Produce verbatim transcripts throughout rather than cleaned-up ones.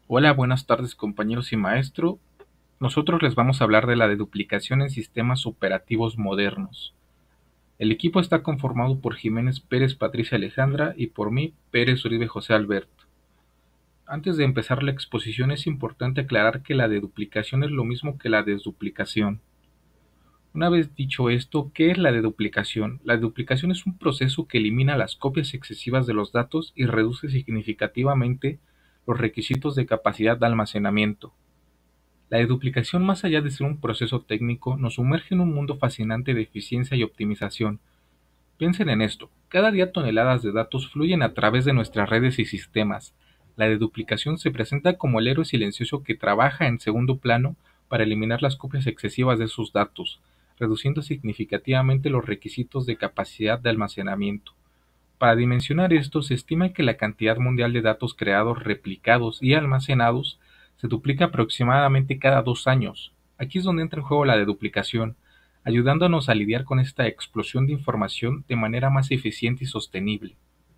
Hola, buenas tardes compañeros y maestro. Nosotros les vamos a hablar de la deduplicación en sistemas operativos modernos. El equipo está conformado por Jiménez Pérez Patricia Alejandra y por mí Pérez Uribe José Alberto. Antes de empezar la exposición es importante aclarar que la deduplicación es lo mismo que la desduplicación. Una vez dicho esto, ¿qué es la deduplicación? La deduplicación es un proceso que elimina las copias excesivas de los datos y reduce significativamente los requisitos de capacidad de almacenamiento. La deduplicación, más allá de ser un proceso técnico, nos sumerge en un mundo fascinante de eficiencia y optimización. Piensen en esto: cada día toneladas de datos fluyen a través de nuestras redes y sistemas. La deduplicación se presenta como el héroe silencioso que trabaja en segundo plano para eliminar las copias excesivas de sus datos, reduciendo significativamente los requisitos de capacidad de almacenamiento. Para dimensionar esto, se estima que la cantidad mundial de datos creados, replicados y almacenados se duplica aproximadamente cada dos años. Aquí es donde entra en juego la deduplicación, ayudándonos a lidiar con esta explosión de información de manera más eficiente y sostenible.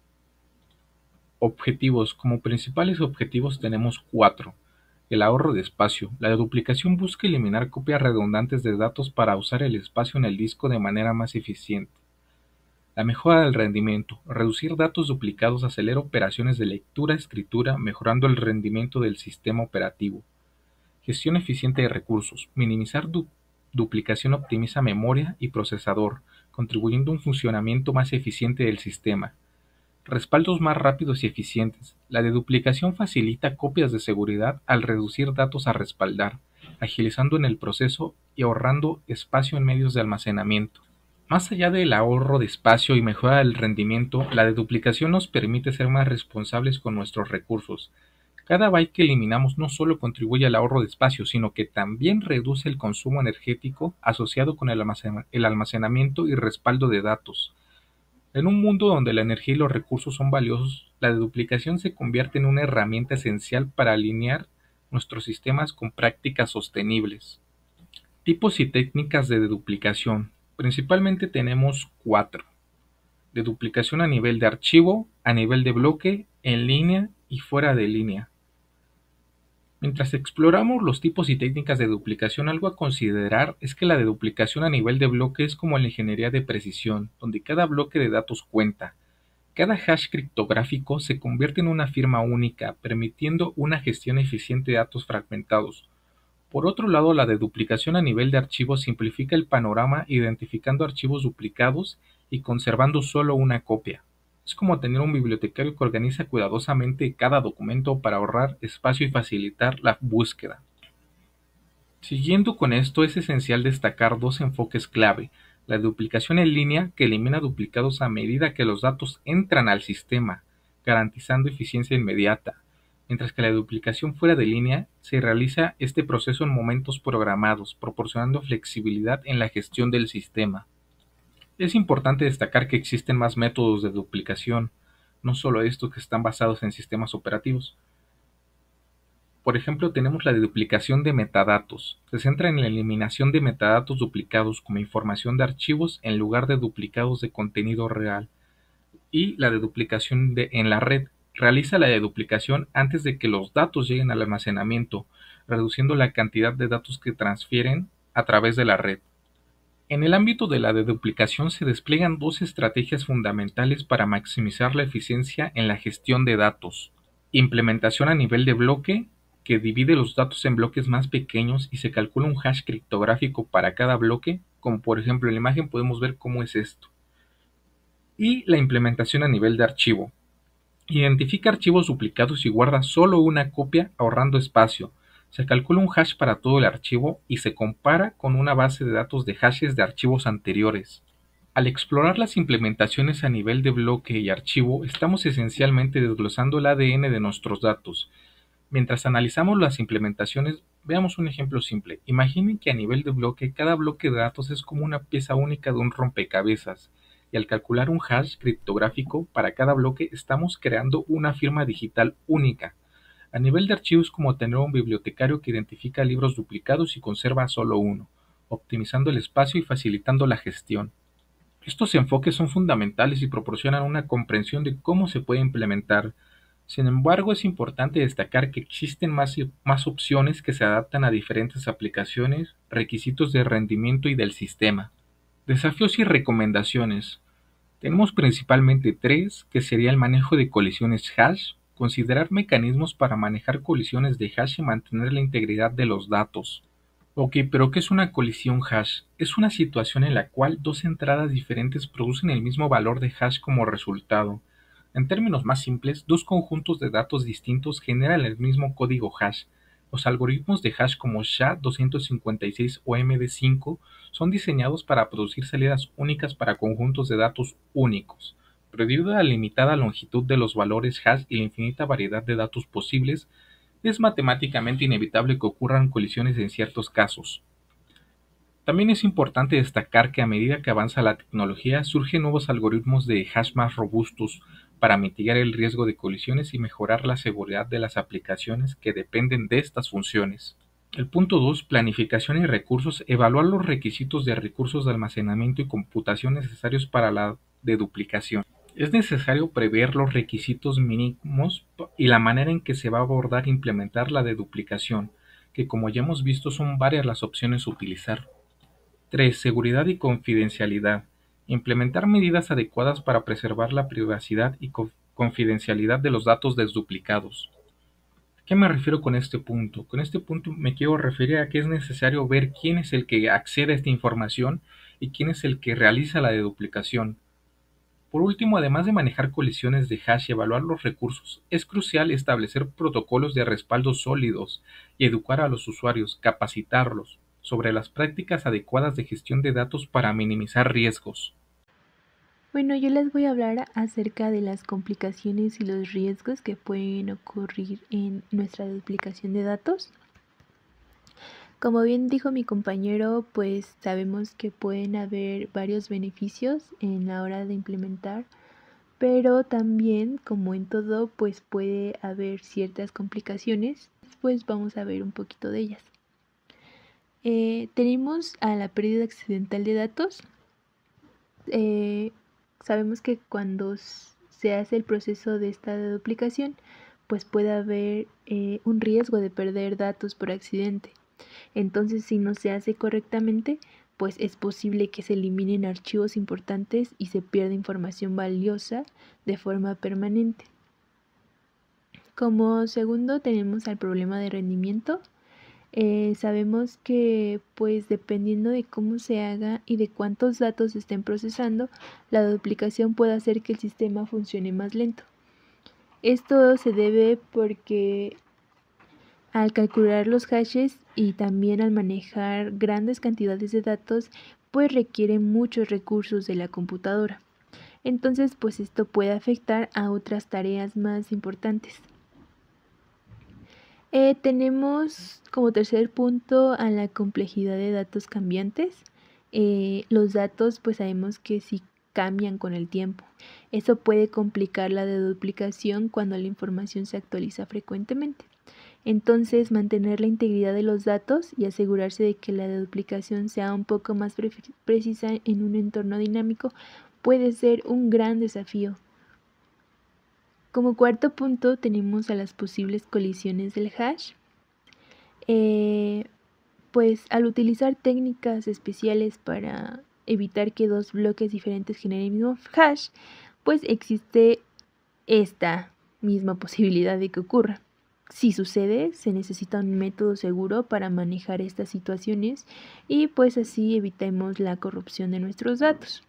Objetivos. Como principales objetivos tenemos cuatro. El ahorro de espacio. La deduplicación busca eliminar copias redundantes de datos para usar el espacio en el disco de manera más eficiente. La mejora del rendimiento. Reducir datos duplicados acelera operaciones de lectura-escritura, mejorando el rendimiento del sistema operativo. Gestión eficiente de recursos. Minimizar du duplicación optimiza memoria y procesador, contribuyendo a un funcionamiento más eficiente del sistema. Respaldos más rápidos y eficientes. La deduplicación facilita copias de seguridad al reducir datos a respaldar, agilizando en el proceso y ahorrando espacio en medios de almacenamiento. Más allá del ahorro de espacio y mejora del rendimiento, la deduplicación nos permite ser más responsables con nuestros recursos. Cada byte que eliminamos no solo contribuye al ahorro de espacio, sino que también reduce el consumo energético asociado con el almacenamiento y respaldo de datos. En un mundo donde la energía y los recursos son valiosos, la deduplicación se convierte en una herramienta esencial para alinear nuestros sistemas con prácticas sostenibles. Tipos y técnicas de deduplicación. Principalmente tenemos cuatro: deduplicación a nivel de archivo, a nivel de bloque, en línea y fuera de línea. Mientras exploramos los tipos y técnicas de duplicación, algo a considerar es que la deduplicación a nivel de bloque es como la ingeniería de precisión, donde cada bloque de datos cuenta. Cada hash criptográfico se convierte en una firma única, permitiendo una gestión eficiente de datos fragmentados. Por otro lado, la deduplicación a nivel de archivo simplifica el panorama identificando archivos duplicados y conservando solo una copia. Es como tener un bibliotecario que organiza cuidadosamente cada documento para ahorrar espacio y facilitar la búsqueda. Siguiendo con esto, es esencial destacar dos enfoques clave: la duplicación en línea, que elimina duplicados a medida que los datos entran al sistema, garantizando eficiencia inmediata, mientras que la duplicación fuera de línea se realiza este proceso en momentos programados, proporcionando flexibilidad en la gestión del sistema. Es importante destacar que existen más métodos de duplicación, no solo estos que están basados en sistemas operativos. Por ejemplo, tenemos la duplicación de metadatos. Se centra en la eliminación de metadatos duplicados como información de archivos en lugar de duplicados de contenido real. Y la deduplicación de, en la red. Realiza la deduplicación antes de que los datos lleguen al almacenamiento, reduciendo la cantidad de datos que transfieren a través de la red. En el ámbito de la deduplicación se despliegan dos estrategias fundamentales para maximizar la eficiencia en la gestión de datos. Implementación a nivel de bloque, que divide los datos en bloques más pequeños y se calcula un hash criptográfico para cada bloque, como por ejemplo en la imagen podemos ver cómo es esto. Y la implementación a nivel de archivo. Identifica archivos duplicados y guarda solo una copia, ahorrando espacio. Se calcula un hash para todo el archivo y se compara con una base de datos de hashes de archivos anteriores. Al explorar las implementaciones a nivel de bloque y archivo, estamos esencialmente desglosando el A D N de nuestros datos. Mientras analizamos las implementaciones, veamos un ejemplo simple. Imaginen que a nivel de bloque, cada bloque de datos es como una pieza única de un rompecabezas, y al calcular un hash criptográfico para cada bloque, estamos creando una firma digital única. A nivel de archivo es como tener un bibliotecario que identifica libros duplicados y conserva solo uno, optimizando el espacio y facilitando la gestión. Estos enfoques son fundamentales y proporcionan una comprensión de cómo se puede implementar Sin embargo, es importante destacar que existen más, más opciones que se adaptan a diferentes aplicaciones, requisitos de rendimiento y del sistema. Desafíos y recomendaciones. Tenemos principalmente tres, que sería el manejo de colisiones hash, considerar mecanismos para manejar colisiones de hash y mantener la integridad de los datos. Ok, pero ¿qué es una colisión hash? Es una situación en la cual dos entradas diferentes producen el mismo valor de hash como resultado. En términos más simples, dos conjuntos de datos distintos generan el mismo código hash. Los algoritmos de hash como S H A doscientos cincuenta y seis o M D cinco son diseñados para producir salidas únicas para conjuntos de datos únicos. Pero debido a la limitada longitud de los valores hash y la infinita variedad de datos posibles, es matemáticamente inevitable que ocurran colisiones en ciertos casos. También es importante destacar que a medida que avanza la tecnología, surgen nuevos algoritmos de hash más robustos para mitigar el riesgo de colisiones y mejorar la seguridad de las aplicaciones que dependen de estas funciones. El punto dos, planificación y recursos. Evaluar los requisitos de recursos de almacenamiento y computación necesarios para la deduplicación. Es necesario prever los requisitos mínimos y la manera en que se va a abordar e implementar la deduplicación, que como ya hemos visto son varias las opciones a utilizar. tres. Seguridad y confidencialidad. Implementar medidas adecuadas para preservar la privacidad y confidencialidad de los datos desduplicados. ¿A qué me refiero con este punto? Con este punto me quiero referir a que es necesario ver quién es el que accede a esta información y quién es el que realiza la deduplicación. Por último, además de manejar colisiones de hash y evaluar los recursos, es crucial establecer protocolos de respaldo sólidos y educar a los usuarios, capacitarlos sobre las prácticas adecuadas de gestión de datos para minimizar riesgos. Bueno, yo les voy a hablar acerca de las complicaciones y los riesgos que pueden ocurrir en nuestra duplicación de datos. Como bien dijo mi compañero, pues sabemos que pueden haber varios beneficios en la hora de implementar, pero también, como en todo, pues puede haber ciertas complicaciones. Pues vamos a ver un poquito de ellas. Eh, tenemos a la pérdida accidental de datos. Eh, sabemos que cuando se hace el proceso de esta duplicación, pues puede haber eh, un riesgo de perder datos por accidente. Entonces, si no se hace correctamente, pues es posible que se eliminen archivos importantes y se pierda información valiosa de forma permanente. Como segundo, tenemos al problema de rendimiento. Eh, sabemos que pues dependiendo de cómo se haga y de cuántos datos se estén procesando, la duplicación puede hacer que el sistema funcione más lento. Esto se debe porque al calcular los hashes y también al manejar grandes cantidades de datos, pues requiere muchos recursos de la computadora. Entonces, pues esto puede afectar a otras tareas más importantes. Eh, tenemos como tercer punto a la complejidad de datos cambiantes. Eh, los datos pues sabemos que sí cambian con el tiempo. Eso puede complicar la deduplicación cuando la información se actualiza frecuentemente. Entonces, mantener la integridad de los datos y asegurarse de que la deduplicación sea un poco más pre precisa en un entorno dinámico puede ser un gran desafío. Como cuarto punto tenemos a las posibles colisiones del hash. Eh, pues al utilizar técnicas especiales para evitar que dos bloques diferentes generen el mismo hash, pues existe esta misma posibilidad de que ocurra. Si sucede, se necesita un método seguro para manejar estas situaciones y pues así evitemos la corrupción de nuestros datos.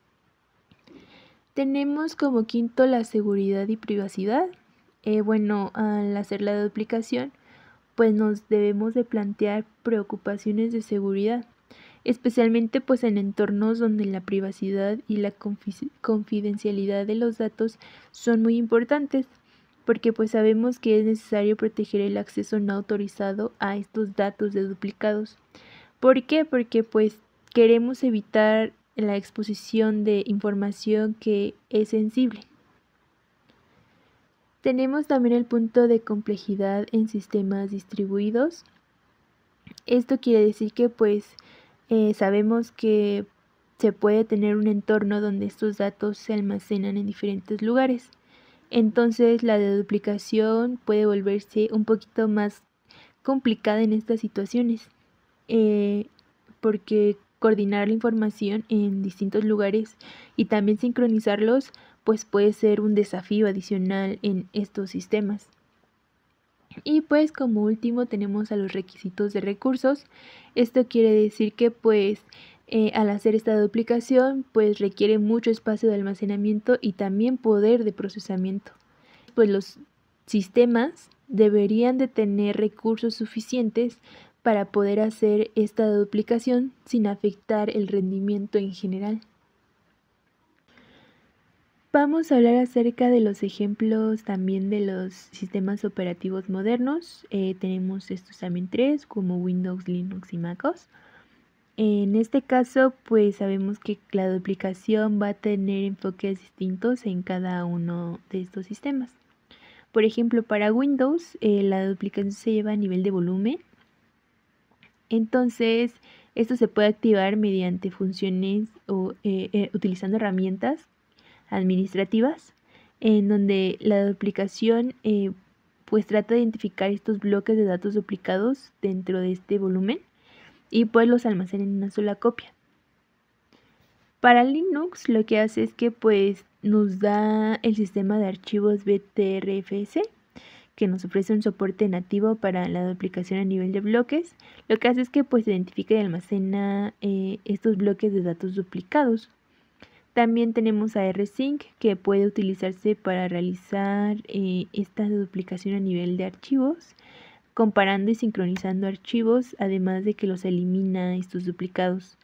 Tenemos como quinto la seguridad y privacidad. Eh, bueno, al hacer la duplicación, pues nos debemos de plantear preocupaciones de seguridad, especialmente pues en entornos donde la privacidad y la confidencialidad de los datos son muy importantes, porque pues sabemos que es necesario proteger el acceso no autorizado a estos datos de duplicados. ¿Por qué? Porque pues queremos evitar la exposición de información que es sensible. Tenemos también el punto de complejidad en sistemas distribuidos. Esto quiere decir que pues eh, sabemos que se puede tener un entorno donde estos datos se almacenan en diferentes lugares. Entonces la deduplicación puede volverse un poquito más complicada en estas situaciones, eh, porque coordinar la información en distintos lugares y también sincronizarlos pues puede ser un desafío adicional en estos sistemas. Y pues como último tenemos a los requisitos de recursos. Esto quiere decir que pues eh, al hacer esta duplicación pues requiere mucho espacio de almacenamiento y también poder de procesamiento. Pues los sistemas deberían de tener recursos suficientes para poder hacer esta duplicación sin afectar el rendimiento en general. Vamos a hablar acerca de los ejemplos también de los sistemas operativos modernos. Eh, tenemos estos también tres, como Windows, Linux y MacOS. En este caso, pues sabemos que la duplicación va a tener enfoques distintos en cada uno de estos sistemas. Por ejemplo, para Windows, eh, la duplicación se lleva a nivel de volumen. Entonces, esto se puede activar mediante funciones o eh, eh, utilizando herramientas administrativas, en donde la duplicación eh, pues trata de identificar estos bloques de datos duplicados dentro de este volumen y pues los almacena en una sola copia. Para Linux lo que hace es que pues nos da el sistema de archivos B T R F S, que nos ofrece un soporte nativo para la duplicación a nivel de bloques. Lo que hace es que pues identifica y almacena eh, estos bloques de datos duplicados. También tenemos a rsync, que puede utilizarse para realizar eh, esta duplicación a nivel de archivos, comparando y sincronizando archivos, además de que los elimina estos duplicados.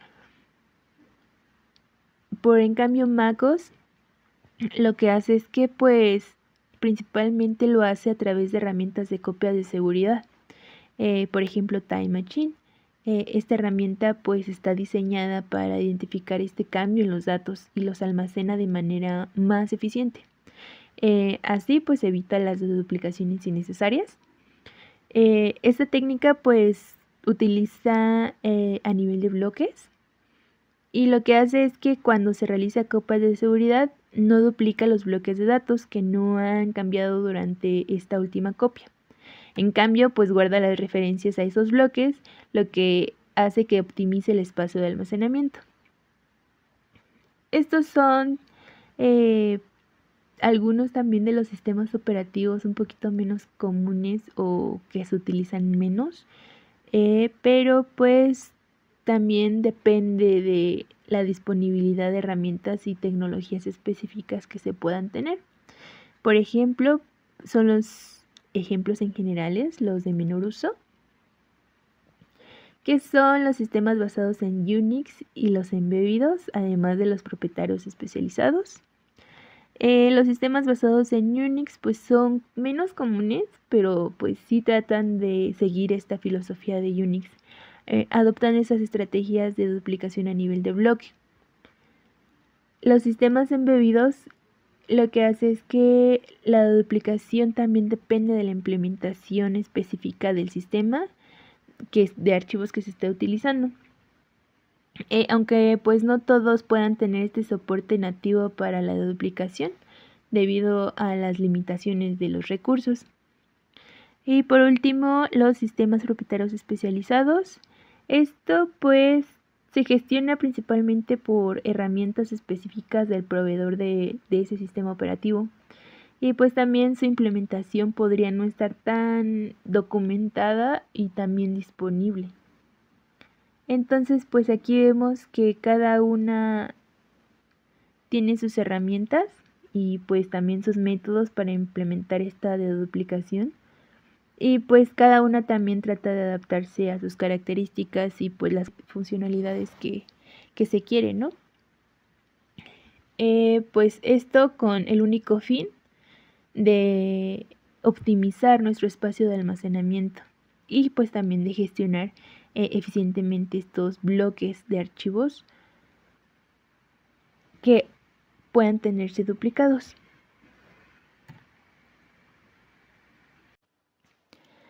Por en cambio MacOS lo que hace es que pues principalmente lo hace a través de herramientas de copia de seguridad. Eh, por ejemplo, Time Machine. Eh, esta herramienta pues está diseñada para identificar este cambio en los datos y los almacena de manera más eficiente. Eh, así pues evita las duplicaciones innecesarias. Eh, esta técnica pues utiliza eh, a nivel de bloques y lo que hace es que cuando se realiza copias de seguridad no duplica los bloques de datos que no han cambiado durante esta última copia. En cambio, pues guarda las referencias a esos bloques, lo que hace que optimice el espacio de almacenamiento. Estos son eh, algunos también de los sistemas operativos un poquito menos comunes o que se utilizan menos, eh, pero pues también depende de la disponibilidad de herramientas y tecnologías específicas que se puedan tener. Por ejemplo, son los ejemplos en generales, los de menor uso, que son los sistemas basados en Unix y los embebidos, además de los propietarios especializados. Eh, los sistemas basados en Unix pues son menos comunes, pero pues sí tratan de seguir esta filosofía de Unix. Eh, adoptan esas estrategias de duplicación a nivel de bloque. Los sistemas embebidos lo que hace es que la duplicación también depende de la implementación específica del sistema que es de archivos que se esté utilizando. Eh, aunque pues no todos puedan tener este soporte nativo para la duplicación debido a las limitaciones de los recursos. Y por último, los sistemas propietarios especializados. Esto pues se gestiona principalmente por herramientas específicas del proveedor de, de ese sistema operativo. Y pues también su implementación podría no estar tan documentada y también disponible. Entonces pues aquí vemos que cada una tiene sus herramientas y pues también sus métodos para implementar esta deduplicación. Y pues cada una también trata de adaptarse a sus características y pues las funcionalidades que, que se quieren, ¿no? Eh, pues esto con el único fin de optimizar nuestro espacio de almacenamiento y pues también de gestionar eh, eficientemente estos bloques de archivos que puedan tenerse duplicados.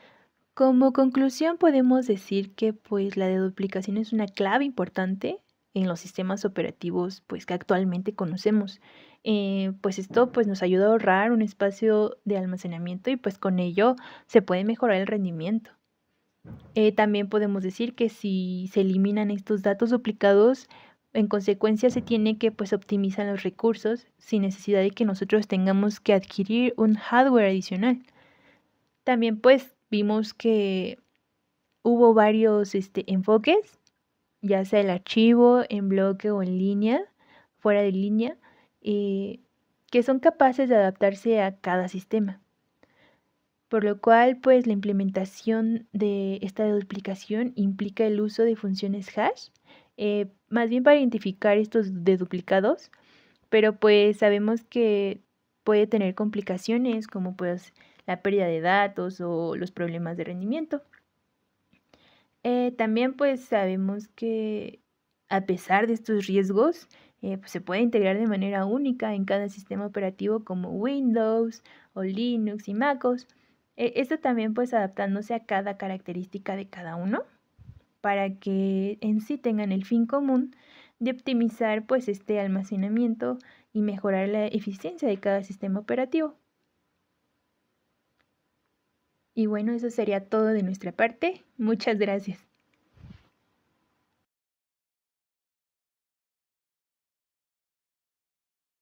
Como conclusión podemos decir que pues la deduplicación es una clave importante en los sistemas operativos pues, que actualmente conocemos. Eh, pues esto pues, nos ayuda a ahorrar un espacio de almacenamiento y pues con ello se puede mejorar el rendimiento. Eh, también podemos decir que si se eliminan estos datos duplicados, en consecuencia se tiene que pues, optimizar los recursos sin necesidad de que nosotros tengamos que adquirir un hardware adicional. También pues vimos que hubo varios este, enfoques, ya sea el archivo, en bloque o en línea, fuera de línea, eh, que son capaces de adaptarse a cada sistema. Por lo cual, pues la implementación de esta duplicación implica el uso de funciones hash, eh, más bien para identificar estos deduplicados, pero pues sabemos que puede tener complicaciones como pues la pérdida de datos o los problemas de rendimiento. Eh, también pues sabemos que a pesar de estos riesgos, eh, pues, se puede integrar de manera única en cada sistema operativo como Windows o Linux y MacOS. Eh, esto también pues adaptándose a cada característica de cada uno para que en sí tengan el fin común de optimizar pues este almacenamiento y mejorar la eficiencia de cada sistema operativo. Y bueno, eso sería todo de nuestra parte. Muchas gracias.